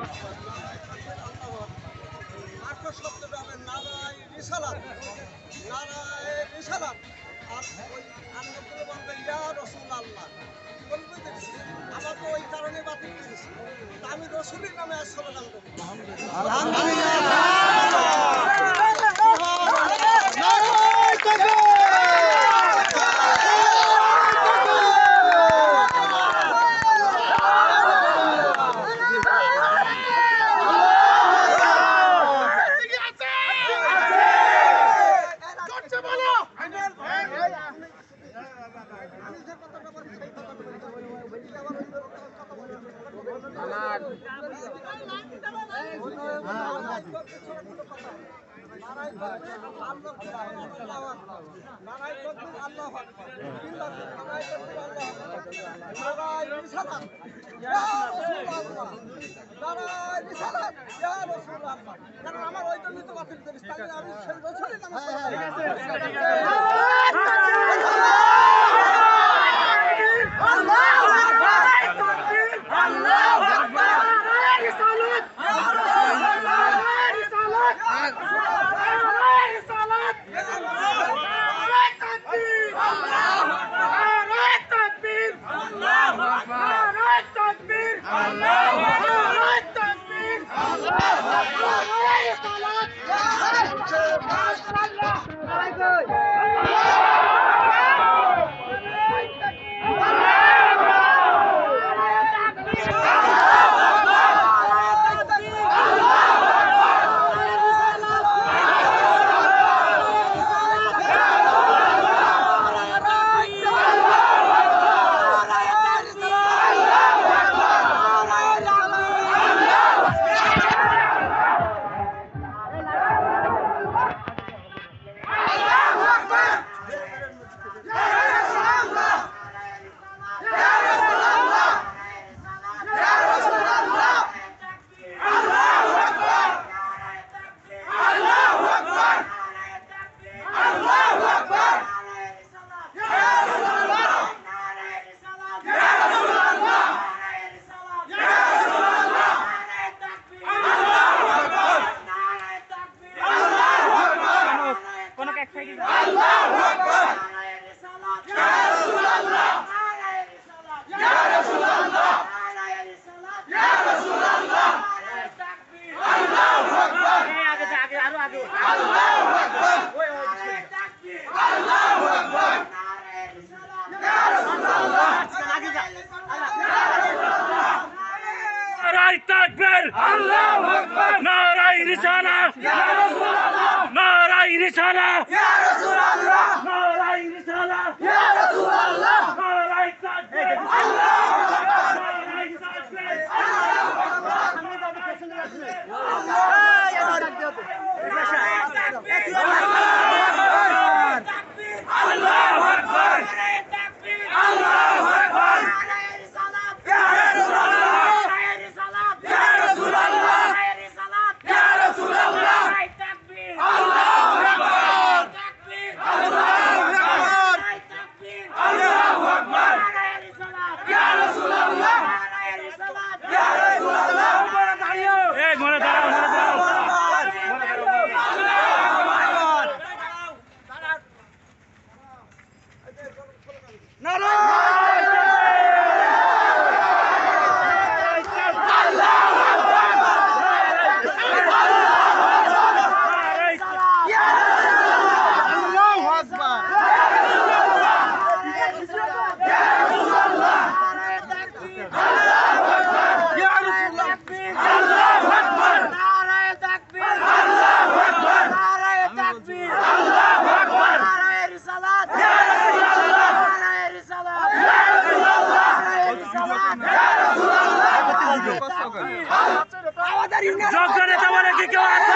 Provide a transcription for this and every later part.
শব্দটা হবে নারায় রিসালাত, নারায় রিসালাত। আর ওই আন্দোলন বলবে ইয়া রসুল আল্লাহ বলবে। আমাকে ওই কারণে বাতিল করেছি, আমি রসুলের নামে আজ স্লোগান দেবো। কারণ আমার ওই জন্য তো বাতিল করিস, আমি সেই রসুলের নামে নারায়ে রিসালাত, নারায়ে রিসালাত, নারায়ে রিসালাত, নারায়ে তাকবীর, নারায়ে তাকবীর, আল্লাহু আকবার, আল্লাহু আকবার, যোগ্য নেতা বলে কি কেউ আছে?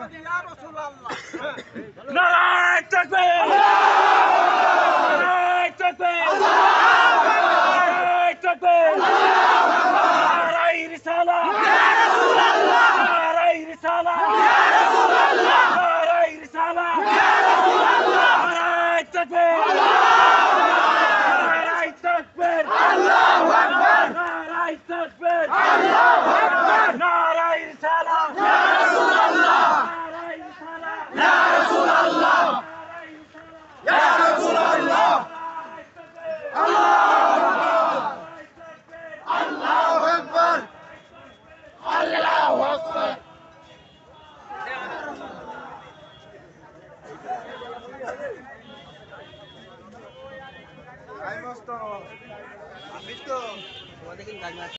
ইয়া রাসূলুল্লাহ নারায়ে তাকবীর নারায়ে তাকবীর নারায়ে তাকবীর নারায়ে রিসালাত ইয়া রাসূলুল্লাহ নারায়ে রিসালাত ইয়া রাসূলুল্লাহ নারায়ে রিসালাত ইয়া রাসূলুল্লাহ নারায়ে তাকবীর নারায়ে তাকবীর আল্লাহু আকবার নারায়ে তাকবীর আল্লাহু আকবার নারায়ে রিসালাত ইয়া রাসূলুল্লাহ নারায়ে রিসালাত ইয়া রাসূলুল্লাহ ইয়া রাসূলুল্লাহ আল্লাহু আকবার আল্লাহু আকবার আমি তো তোমাদের কি গান